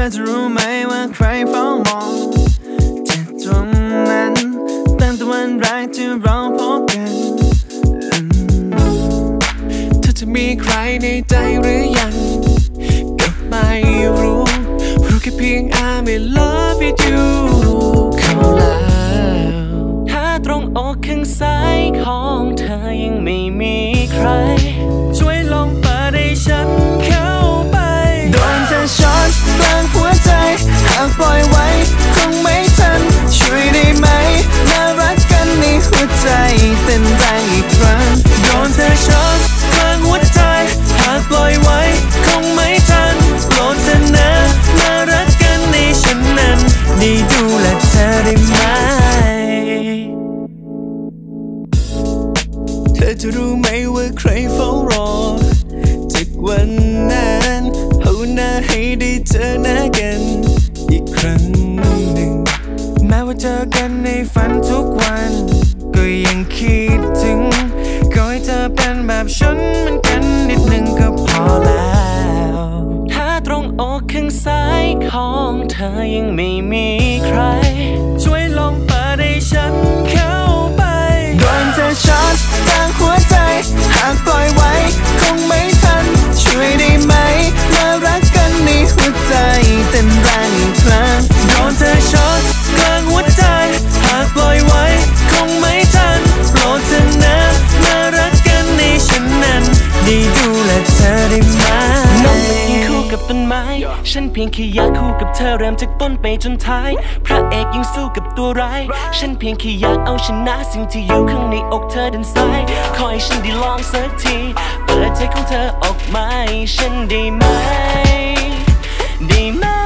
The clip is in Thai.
อจะรู้ไหมว่าใครเฝ้ามองจากตรงนั้นตั้งแต่วันแรกที่เราพบกันเธอจะมีใครในใจหรือยังก็ไม่รู้แค่เพียง I'm in love with you เข้าแล้วถ้าตรงอกข้างซ้ายของเธอยังไม่มีใครช่วยลองเปิดให้ฉันเข้าไปโดนเธอช็อตกลางหัวใจหากปล่อยไว้คงไม่ทันช่วยได้ไหมน่ารักกันในหัวใจเต้นแรงอีกครั้งโดนเธอช็อตกลางหัวใจหากปล่อยไว้คงไม่ทันโปรดเธอนะน่ารักกันในฉันนั้นได้ดูแลเธอได้ไหมเธอจะรู้ไหมว่าใครเฝ้ารอจากวันนั้นภาวนาให้ได้เจอหน้ากันอีกครั้งหนึ่งแม้ว่าเจอกันในฝันทุกวันก็ยังคิดถึงขอให้เธอเป็นแบบฉันเหมือนกันนิดนึงก็พอแล้วถ้าตรงอกข้างซ้ายของเธอยังไม่มีใครช่วยลองเปิดให้ฉันเข้าไปโดนเธอช็อตกลางหัวใจหากปล่อยไว้คงไม่ทันช่วยได้ไหมมารักกันในหัวใจเต้นแรงอีกครั้งโดนเธอช็อตกลางหัวใจหากปล่อยไว้คงไม่ทันโปรดเธอนะมารักกันในฉันนั้นได้ดูแลเธอได้ไหมน้องไม่ยังคู่กับต้นไม้ฉันเพียงแค่อยากคู่กับเธอเริ่มจากต้นไปจนท้ายพระเอกยังสู้กับตัวร้ายฉันเพียงแค่อยากเอาชนะสิ่งที่อยู่ข้างในอกเธอด้านซ้ายขอให้ฉันได้ลองสักทีเปิดใจของเธอออกมาให้ฉันได้ไหมได้ไหม